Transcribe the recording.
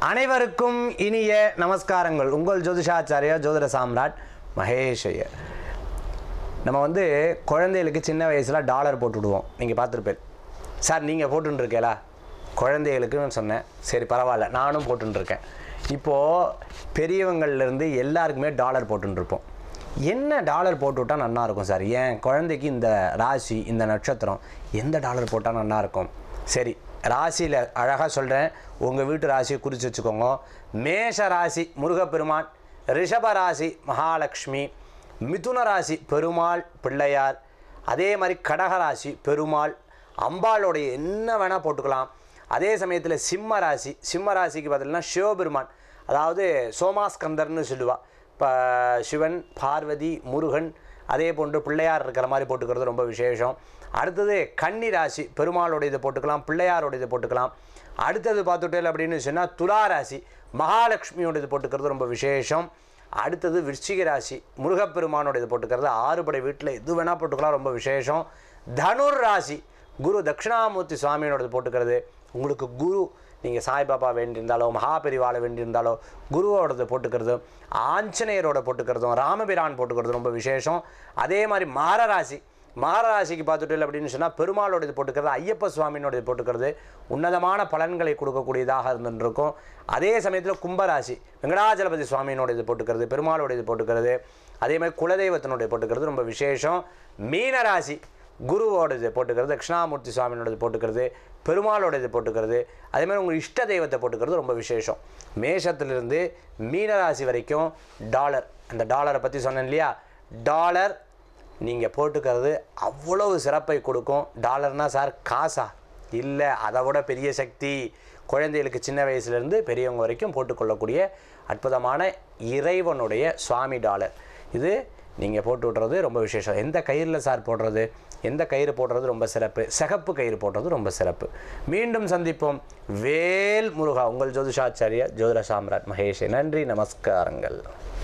அனைவருக்கும் இனிய நமஸ்காரங்கள். உங்கள் ஜோதிஷாச்சாரியா ஜோதிட சாம்ராட் மகேஷ் ஐயர். நம்ம குழந்தைகளுக்கு சின்ன வயசில் டாலர் போட்டுவிடுவோம். நீங்கள் பார்த்துருப்பேன். சார் நீங்கள் போட்டுருக்கேலா குழந்தைகளுக்குன்னு சொன்னேன். சரி பரவாயில்ல, நானும் போட்டுருக்கேன். இப்போது பெரியவங்கள்லேருந்து எல்லாருக்குமே டாலர் போட்டுருப்போம். என்ன டாலர் போட்டுவிட்டால் நல்லாயிருக்கும் சார்? ஏன் குழந்தைக்கு இந்த ராசி இந்த நட்சத்திரம் எந்த டாலர் போட்டால் நல்லாயிருக்கும்? சரி, ராசியில் அழகாக சொல்கிறேன். உங்கள் வீட்டு ராசியை குறித்து வச்சுக்கோங்க. மேஷ ராசி முருகப்பெருமான், ரிஷப ராசி மகாலட்சுமி, மிதுன ராசி பெருமாள் பிள்ளையார், அதே மாதிரி கடகராசி பெருமாள் அம்பாளுடைய என்ன வேணால் போட்டுக்கலாம். அதே சமயத்தில் சிம்ம ராசிக்கு பார்த்தீங்கன்னா சிவபெருமான், அதாவது சோமாஸ்கந்தர்னு சொல்லுவாள். இப்போ சிவன் பார்வதி முருகன் அதே போன்று பிள்ளையார் இருக்கிற மாதிரி போட்டுக்கிறது ரொம்ப விசேஷம். அடுத்தது கன்னி ராசி பெருமாளோட இதை போட்டுக்கலாம், பிள்ளையாரோட இதை போட்டுக்கலாம். அடுத்தது பார்த்துட்டேன் அப்படின்னு சொன்னால் துலா ராசி மகாலட்சுமியோட இது போட்டுக்கிறது ரொம்ப விசேஷம். அடுத்தது விருச்சிக ராசி முருகப்பெருமானோட இது போட்டுக்கிறது 6 படை வீட்டில் எது வேணால் போட்டுக்கலாம், ரொம்ப விசேஷம். தனுர் ராசி குரு தட்சிணாமூர்த்தி சுவாமியோட போட்டுக்கிறது. உங்களுக்கு குரு நீங்கள் சாய்பாபா வேண்டியிருந்தாலோ மகாபெரிவாளை வேண்டியிருந்தாலோ குருவோடது போட்டுக்கிறது, ஆஞ்சநேயரோட போட்டுக்கிறதும் ராமபிரான் போட்டுக்கிறது ரொம்ப விசேஷம். அதே மாதிரி மகராசிக்கு பார்த்துட்டு அப்படின்னு சொன்னால் பெருமாளோட இது போட்டுக்கிறது, ஐயப்ப சுவாமியோட இது போட்டுக்கிறது உன்னதமான பலன்களை கொடுக்கக்கூடியதாக இருந்துருக்கும். அதே சமயத்தில் கும்பராசி வெங்கடாஜலபதி சுவாமியினோட இது போட்டுக்கிறது, பெருமாளோட இது போட்டுக்கிறது, அதே மாதிரி குலதெய்வத்தினுடைய போட்டுக்கிறது ரொம்ப விசேஷம். மீனராசி குருவோட இது போட்டுக்கிறது, தட்சிணாமூர்த்தி சுவாமியோட இது போட்டுக்கிறது, பெருமாளோட இது போட்டுக்கிறது, அதே மாதிரி உங்கள் இஷ்ட தெய்வத்தை போட்டுக்கிறது ரொம்ப விசேஷம். மேஷத்திலிருந்து மீனராசி வரைக்கும் டாலர், அந்த டாலரை பற்றி சொன்னேன் இல்லையா, டாலர் நீங்கள் போட்டுக்கிறது அவ்வளவு சிறப்பை கொடுக்கும். டாலர்னால் சார் காசா? இல்லை, அதை விட பெரிய சக்தி. குழந்தைகளுக்கு சின்ன வயசுலேருந்து பெரியவங்க வரைக்கும் போட்டுக்கொள்ளக்கூடிய அற்புதமான இறைவனுடைய சுவாமி டாலர். இது நீங்கள் போட்டு விட்றது ரொம்ப விசேஷம். எந்த கயிறில் சார் போடுறது? எந்த கயிறு போடுறது ரொம்ப சிறப்பு? சிகப்பு கயிறு போடுறது ரொம்ப சிறப்பு. மீண்டும் சந்திப்போம். வேல் முருகா. உங்கள் ஜோதிஷாச்சாரியா ஜோதிட சாம்ராட் மகேஷ். நன்றி, நமஸ்காரங்கள்.